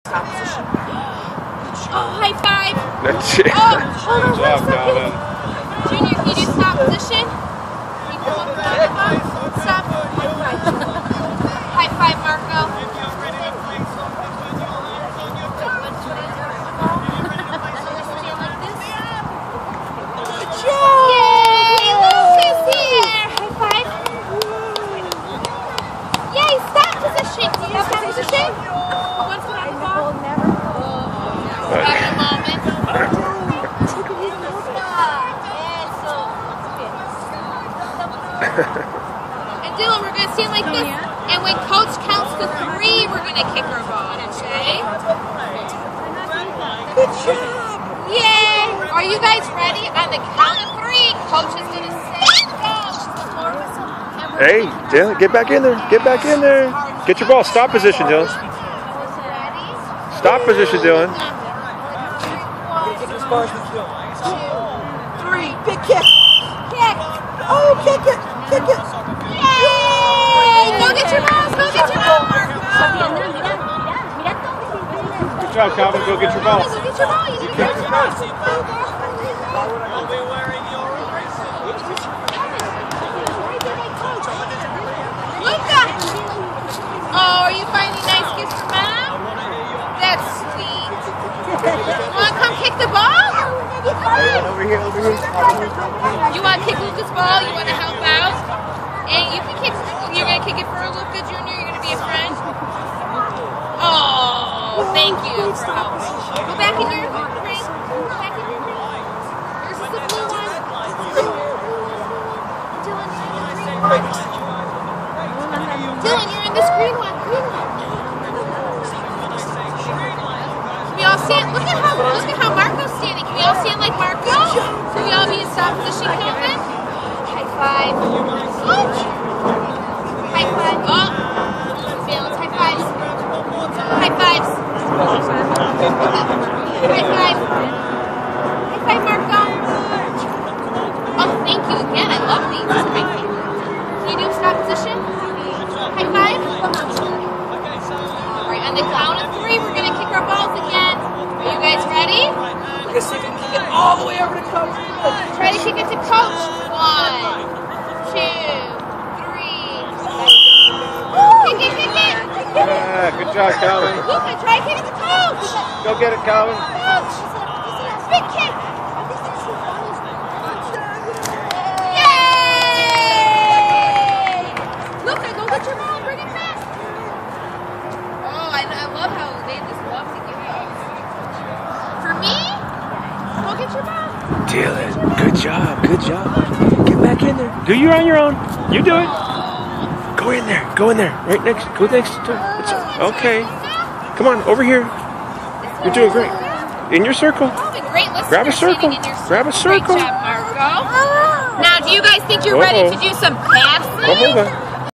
Oh, high five. That's it. Oh, hold on. Good job, Calvin. Junior, can you do stop position? Can you come up with that one? Stop. High five, Marco. Yay, Lucas here. High five. Yay, stop position. Stop position. One foot on the ball. Having a moment. And Dylan, we're going to stand like this. And when coach counts to 3, we're going to kick our ball. Okay? Good job. Yay. Are you guys ready? On the count of 3, coach is going to say go. Hey, Dylan, get back in there. Get back in there. Get your ball. Stop position, Dylan. Stop position, Dylan. 2, 3, big kick. Kick. Oh, kick it. Kick it. Yay! Go get your balls. Go get your ball, Marco. Good job, Calvin. Go get your ball. Go get your ball. You need to get your ball. Luca. Oh, are you finding nice gifts for Mom? That's sweet. Want to come kick the ball? Over here, over here. You want to kick Luca's ball? You want to help out? And you can kick. You're going to kick it for Luca Jr. You're going to be a friend. Oh, thank you for helping. Go back in your ring. Go back in your ring. Yours is the blue one. Dylan, you're in this green one. Green one. We all stand. Look at how Marco's standing. Can we all stand like Marco? Can we all be in stop position, Calvin? High five. Coach. High five. Oh. Balance. High fives. High fives. High five. High five, Marco. Oh, thank you again. I love these. Can you do stop position? High five. All right, on the count of 3, we're going to kick our balls again. Are you guys ready? We're going to see if we can kick it all the way over to coach. Try to kick it to coach. 1, 2, 3. Kick it, kick it. Yeah, good job, Calvin. Luca, try to kick it to coach. Go get it, Calvin. Coach. Big kick. Yay! Luca, go get your ball. Bring it back. Oh, I love how they just love to give balls. For me? Go get your ball. Dylan, good job, good job. Get back in there. Do you on your own. You do it. Go in there, go in there. Right next, go next to it. Okay. Come on, over here. You're doing great. In your circle. Great. Grab a circle. Grab a circle. Great job, Marco. Now, do you guys think you're ready to do some passing? Oh, hold on.